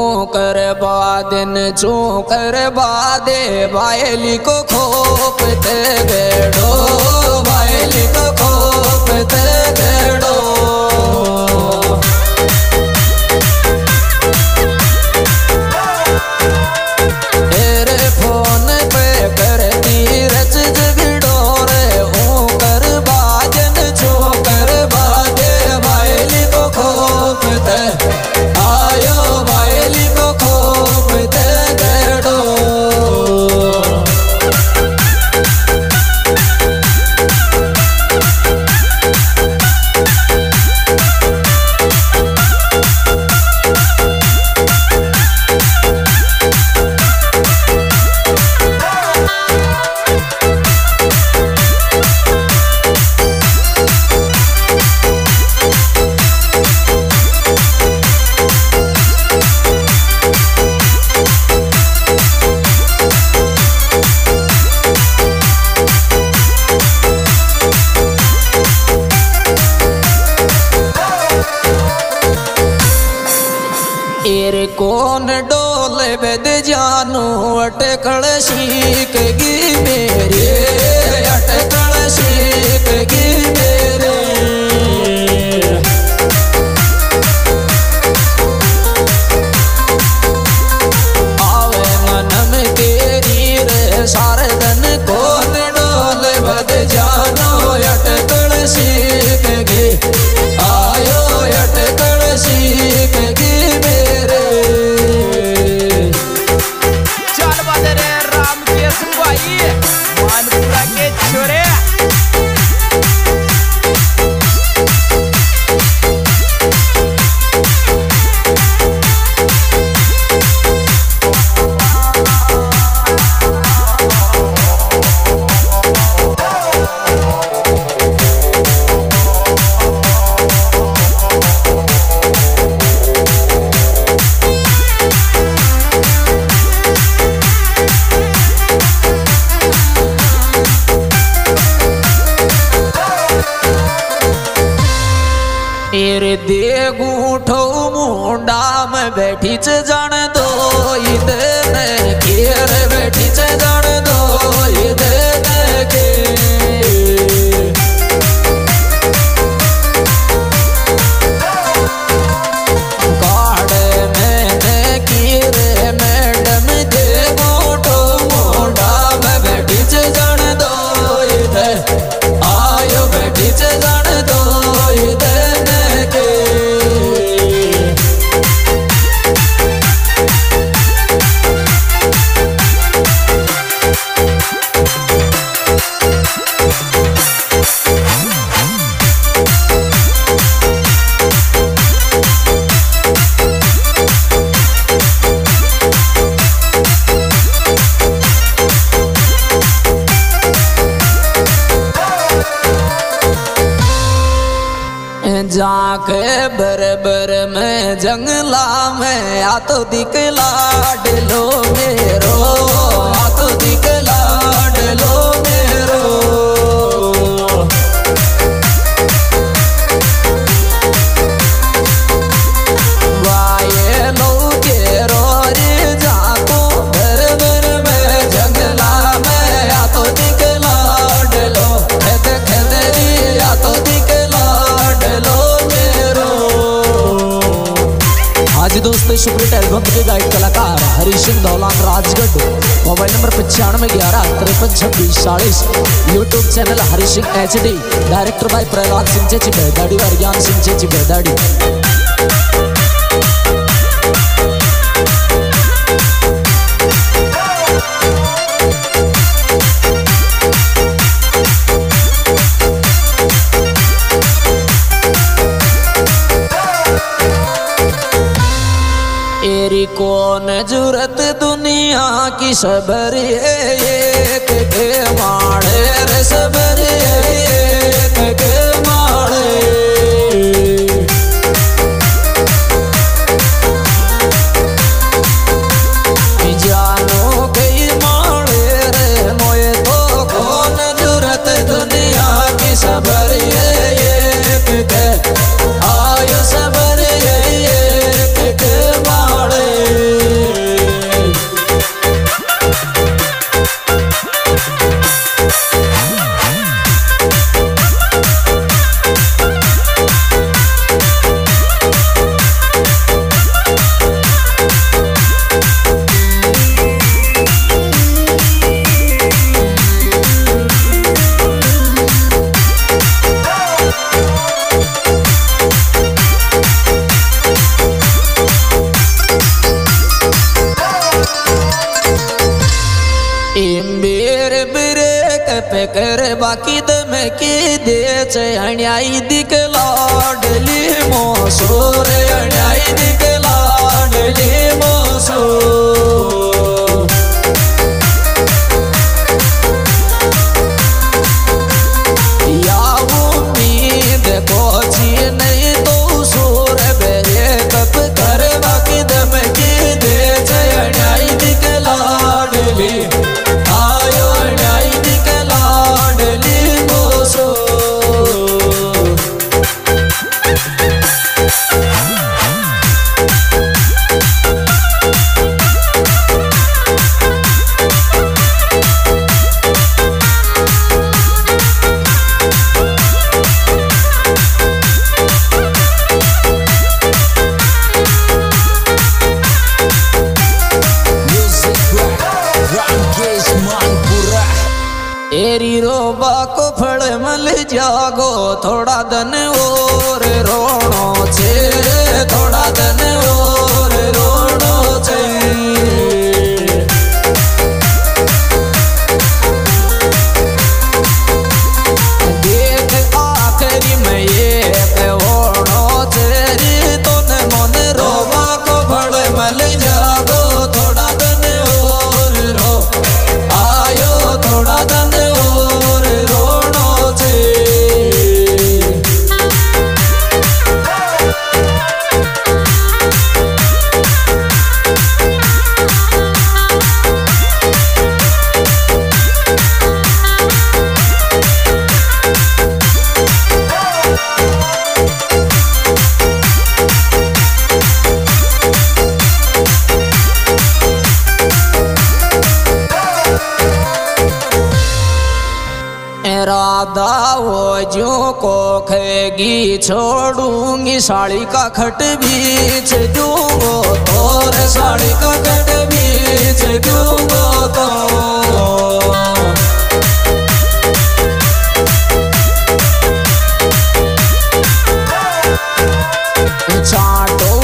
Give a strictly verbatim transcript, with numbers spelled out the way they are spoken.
कर बादन चू कर बादे बायली को खोपते गेड़ो बायली को खोपते गेड़ो तेरे फोन पे करती रच जगड़ो रे ऊ कर बाजन चू कर बादे बायली को खोपते आयो बायली को खोपते गेड़ो एरे कौन डोले बेद जानू अटकल सीखेगी मेरे अटकल सीखेगी मेरे आवे मनम तेरी रे सारे दिन कौन डोले बेद जानू अटकल सीखेगी आयो अटकल सीखेगी मानपुरा के छोरे तेरे देगू उठो मुंडा में बैठी च जान दो इधर घेर बैठी च जान दो इधर के गाड़े मैंने कीरे मैडम देगू उठो मुंडा में बैठी च जान दो इधर आयो बैठी च जान दो इधर जाके बरबर में जंगला में आ तो दिखला डलो मेरो आ तो दिखला डलो मेरो वाये लो के रोरी जाको बरबर में जंगला में आ तो दिखला डलो खेद खेदरी आ तो दिखला डलो आज दोस्तों सुपरहिट एल्बम के गाइड कलाकार हरी सिंह दौलान राजगढ़ मोबाइल नंबर पचानवे ग्यारह तिरपन छब्बीस चालीस YouTube channel Hari Singh H D director by Prahlad Singh Chechi Bedadi व ज्ञान सिंह चेची बेदाड़ी एरी कौन जरूरत दुनिया की सबर एक के माड़े रे सबर एक के माड़े जानो कई माड़े रे मोए तो कौन जरूरत दुनिया की सबर एक के आयो सबर एक के माड़े करे बाकी दम की दे चण्याई दिक लाडली मोसोर अण्याई दिक लाडली मोसोर या उम्मीद कोची नहीं तो सोर बेरे कप करे बाकी दम की दे चण्याई दिक लाडली आयो अण्याई दिक लाडली मोसोर एरी रोबा को फल मल जागो थोड़ा दन और रोणो छे थोड़ा दन और रोणो छे देख आखरी में ये होणो छे तो न मन रोबा को फल मल जागो थोड़ा दन और रो आयो थोड़ा दन राधा वो जो को खेगी छोड़ूंगी साड़ी का खट बीच दूंगो और साड़ी का खट बीच दूंगो तो चाटो